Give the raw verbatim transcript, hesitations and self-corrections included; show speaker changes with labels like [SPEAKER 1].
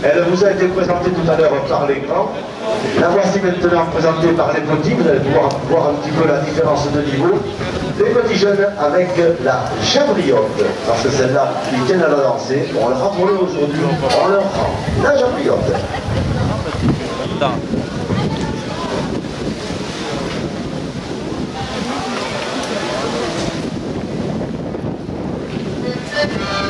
[SPEAKER 1] Elle vous a été présentée tout à l'heure par l'écran. La voici maintenant présentée par les petits. Vous allez pouvoir voir un petit peu la différence de niveau. Les petits jeunes avec la jabriotte. Parce que celle-là, ils tiennent à la danser. On leur a volé aujourd'hui. On leur rend la jabriotte.
[SPEAKER 2] Non.